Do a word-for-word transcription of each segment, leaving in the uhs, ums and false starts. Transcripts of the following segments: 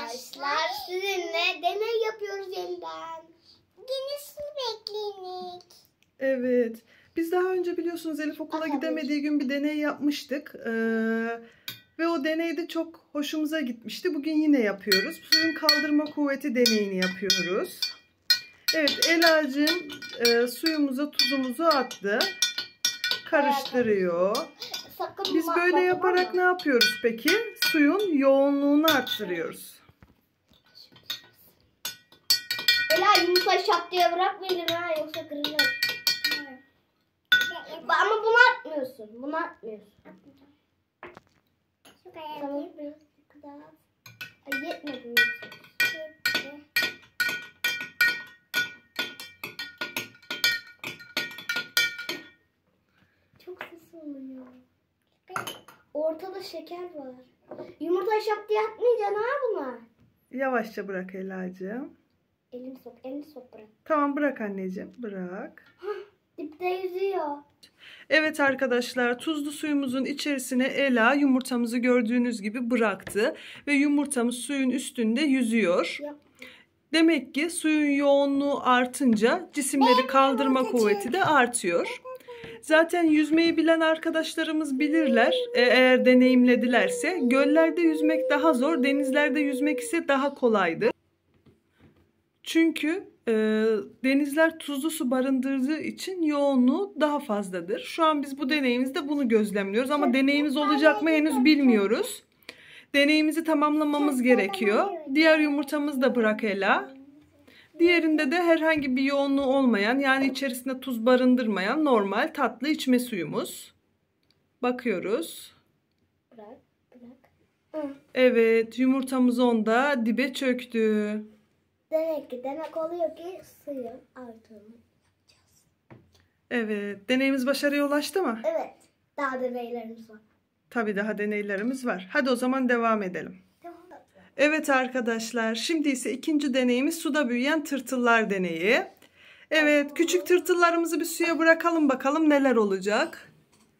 arkadaşlar, sizinle deney yapıyoruz yeniden. Yenisini bekleyin. Evet. Biz daha önce biliyorsunuz Elif okula Bakalım. gidemediği gün bir deney yapmıştık. Ee, ve o deneyde çok hoşumuza gitmişti. Bugün yine yapıyoruz. Suyun kaldırma kuvveti deneyini yapıyoruz. Evet, Ela'cığım e, suyumuza tuzumuzu attı. Karıştırıyor. Sakın Biz bakma, böyle yaparak tamam ne mı? yapıyoruz peki? Suyun yoğunluğunu arttırıyoruz. Ela yumurta şap diye bırakmayın ha, yoksa kırılır. Ama bunu atmıyorsun. Bunu atmıyorsun. Tamam. Ay, yetmedi mi? Çok ses oluyor. Ortada şeker var. Yumurta şap diye atmayacaksın ha buna. Yavaşça bırak Ela'cığım. Elini sok, elini sok bırak. Tamam, bırak anneciğim, bırak. Dipte yüzüyor. Evet arkadaşlar, tuzlu suyumuzun içerisine Ela yumurtamızı gördüğünüz gibi bıraktı. Ve yumurtamız suyun üstünde yüzüyor. Yap. Demek ki suyun yoğunluğu artınca cisimleri kaldırma kuvveti de artıyor. Zaten yüzmeyi bilen arkadaşlarımız bilirler. E, eğer deneyimledilerse göllerde yüzmek daha zor, denizlerde yüzmek ise daha kolaydır. Çünkü e, denizler tuzlu su barındırdığı için yoğunluğu daha fazladır. Şu an biz bu deneyimizde bunu gözlemliyoruz ama deneyimiz olacak mı henüz bilmiyoruz. Deneyimizi tamamlamamız gerekiyor. Diğer yumurtamızı da bırak Ela. Diğerinde de herhangi bir yoğunluğu olmayan, yani içerisinde tuz barındırmayan normal tatlı içme suyumuz. Bakıyoruz. Bırak, bırak. Evet, yumurtamız onda dibe çöktü. Demek ki demek oluyor ki suyun arttığını yapacağız. Evet, deneyimiz başarıya ulaştı mı? Evet, daha deneylerimiz var. Tabii daha deneylerimiz var. Hadi o zaman devam edelim. Tamam. Evet arkadaşlar, şimdi ise ikinci deneyimiz suda büyüyen tırtıllar deneyi. Evet, küçük tırtıllarımızı bir suya bırakalım bakalım neler olacak.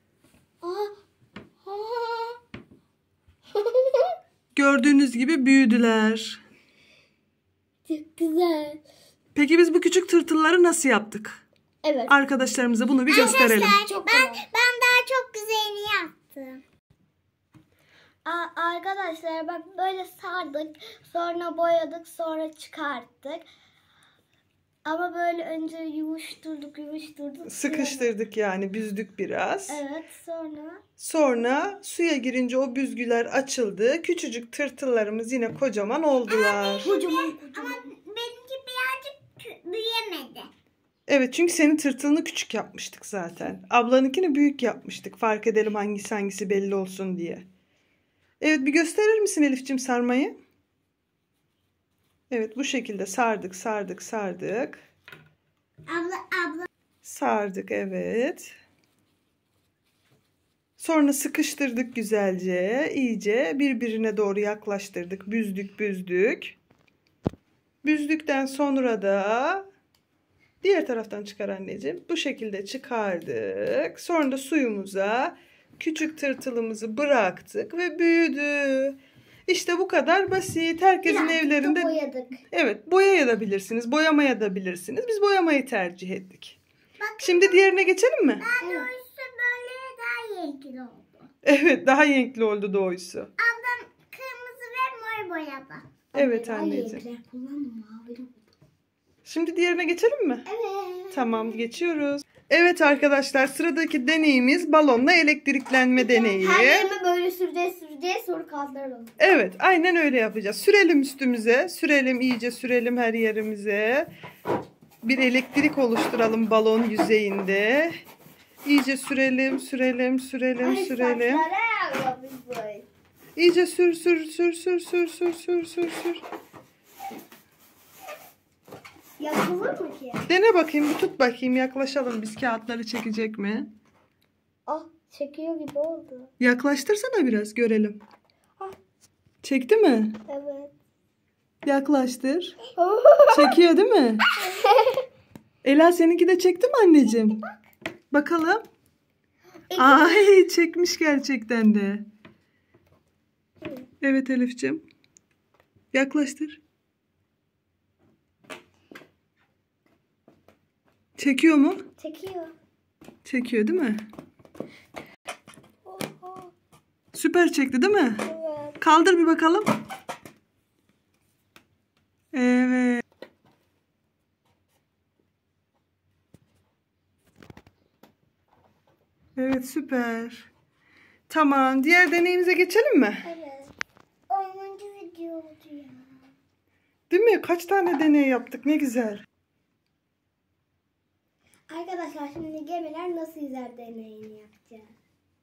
Gördüğünüz gibi büyüdüler. Çok güzel. Peki biz bu küçük tırtılları nasıl yaptık? Evet. Arkadaşlarımıza bunu bir gösterelim. Çok ben kolay. ben daha çok güzelini yaptım. Aa, arkadaşlar bak böyle sardık, sonra boyadık, sonra çıkarttık. Ama böyle önce yuvuşturduk, yuvuşturduk. Sıkıştırdık yani, büzdük biraz. Evet, sonra. Sonra suya girince o büzgüler açıldı. Küçücük tırtıllarımız yine kocaman oldular. Kocaman kocaman. Ama benimki birazcık büyüyemedi. Evet, çünkü senin tırtılını küçük yapmıştık zaten. Ablanınkini büyük yapmıştık. Fark edelim hangisi hangisi belli olsun diye. Evet, bir gösterir misin Elif'ciğim sarmayı? Evet, bu şekilde sardık, sardık, sardık. Abla, abla. Sardık, evet. Sonra sıkıştırdık güzelce. İyice birbirine doğru yaklaştırdık. Büzdük, büzdük. Büzdükten sonra da diğer taraftan çıkar anneciğim. Bu şekilde çıkardık. Sonra da suyumuza küçük tırtılımızı bıraktık ve büyüdü. İşte bu kadar basit. Herkesin Birazcık evlerinde da boyadık. evet, boyayabilirsiniz, boyamayabilirsiniz. Biz boyamayı tercih ettik. Bakın, şimdi diğerine geçelim mi? daha doğrusu böyle daha renkli oldu. Evet, daha renkli oldu doğrusu. Ablam kırmızı ve mor boyadı. Evet anneciğim. Şimdi diğerine geçelim mi? Evet. Tamam, geçiyoruz. Evet arkadaşlar, sıradaki deneyimiz balonla elektriklenme deneyi. Her yerime böyle süreceğiz süreceğiz sonra kaldıralım. Evet, aynen öyle yapacağız. Sürelim üstümüze, sürelim iyice sürelim her yerimize. Bir elektrik oluşturalım balon yüzeyinde. İyice sürelim, sürelim, sürelim, Ay, sürelim. saçlara böyle. İyice sür, sür, sür, sür, sür, sür, sür, sür, sür. Yapılır mı ki? Dene bakayım, bir tut bakayım, yaklaşalım. Biz kağıtları çekecek mi? Ah, çekiyor gibi oldu. Yaklaştırsana biraz, görelim. Ah. Çekti mi? Evet. Yaklaştır. Çekiyor değil mi? Ela, seninki de çekti mi anneciğim? Bakalım. Ay, çekmiş gerçekten de. Evet Elif'ciğim. Yaklaştır. Çekiyor mu? Çekiyor. Çekiyor değil mi? Oha. Süper çekti değil mi? Evet. Kaldır bir bakalım. Evet. Evet, süper. Tamam, diğer deneyimize geçelim mi? Evet. onuncu video oldu ya. Değil mi? Kaç tane deney yaptık? Ne güzel. Arkadaşlar şimdi gemiler nasıl yüzer deneyini yapacağız.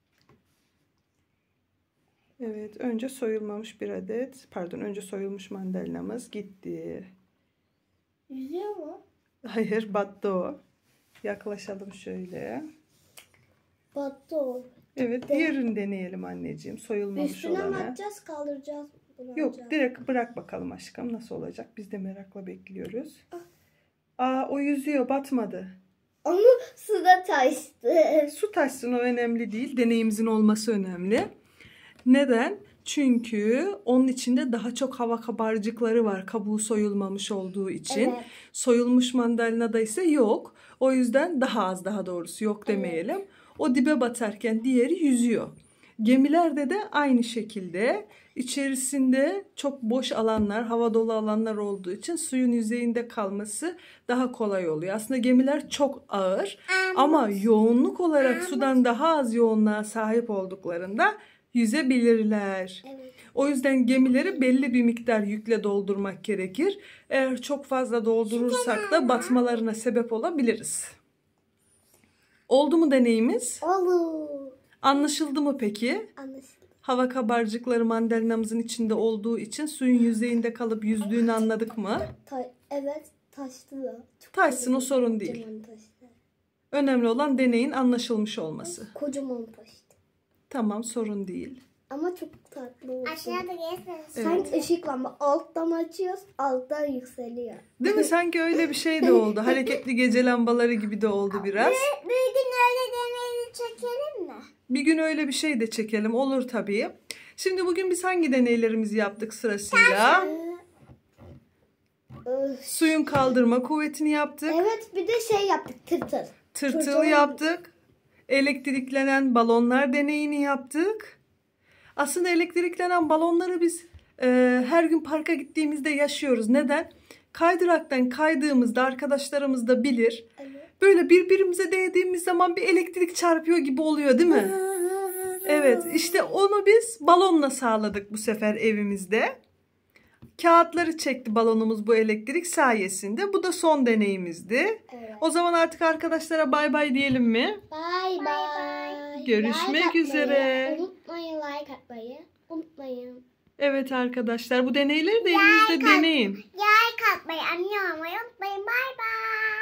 Evet, önce soyulmamış bir adet, pardon, önce soyulmuş mandalinamız gitti. Yüzüyor mu? Hayır, battı o. Yaklaşalım şöyle. Battı o. Evet, diğerini deneyelim anneciğim. Soyulmamış Üstüne mi olanı. atacağız, kaldıracağız? Bunu Yok, alacağız. direkt bırak bakalım aşkım, nasıl olacak? Biz de merakla bekliyoruz. Aa, o yüzüyor, batmadı. Ama suda taştı. Su taşsın, o önemli değil. Deneyimizin olması önemli. Neden? Çünkü onun içinde daha çok hava kabarcıkları var. Kabuğu soyulmamış olduğu için. Evet. Soyulmuş mandalinada ise yok. O yüzden daha az, daha doğrusu yok demeyelim. Evet. O dibe batarken diğeri yüzüyor. Gemilerde de aynı şekilde içerisinde çok boş alanlar, hava dolu alanlar olduğu için suyun yüzeyinde kalması daha kolay oluyor. Aslında gemiler çok ağır ama yoğunluk olarak sudan daha az yoğunluğa sahip olduklarında yüzebilirler. Evet. O yüzden gemileri belli bir miktar yükle doldurmak gerekir. Eğer çok fazla doldurursak da batmalarına sebep olabiliriz. Oldu mu deneyimiz? Olur. Anlaşıldı mı peki? Anlaşıldı. Hava kabarcıkları mandalinamızın içinde olduğu için suyun yüzeyinde kalıp yüzdüğünü anladık mı? Ta- evet, taştı da. Çok Taşsın, o kocaman- sorun değil. kocaman taştı. Önemli olan deneyin anlaşılmış olması. Kocaman taştı. Tamam, sorun değil. Ama çok tatlı oldu. Aşağıda gelsene. Sanki ışık lamba. Alttan açıyoruz, alttan yükseliyor. Değil mi? Sanki öyle bir şey de oldu. Hareketli gece lambaları gibi de oldu biraz. Bir, bir gün öyle deneyini çekelim mi? Bir gün öyle bir şey de çekelim. Olur tabii. Şimdi bugün biz hangi deneylerimizi yaptık sırasıyla? Öf. Suyun kaldırma kuvvetini yaptık. Evet, bir de şey yaptık, tırtır. Tırtıl Tırtıl. yaptık. Elektriklenen balonlar deneyini yaptık. Aslında elektriklenen balonları biz e, her gün parka gittiğimizde yaşıyoruz. Neden? Kaydıraktan kaydığımızda arkadaşlarımız da bilir. Evet. Böyle birbirimize değdiğimiz zaman bir elektrik çarpıyor gibi oluyor, değil mi? Evet, işte onu biz balonla sağladık bu sefer evimizde. Kağıtları çekti balonumuz bu elektrik sayesinde. Bu da son deneyimizdi. Evet. O zaman artık arkadaşlara bay bay diyelim mi? Bay Bay bay. Görüşmek Like atmayı üzere. Unutmayın, like atmayı. Unutmayın. Evet arkadaşlar, bu deneyleri de evinizde deneyin. Yay katmayı, anne olmayı unutmayın. Bay bay.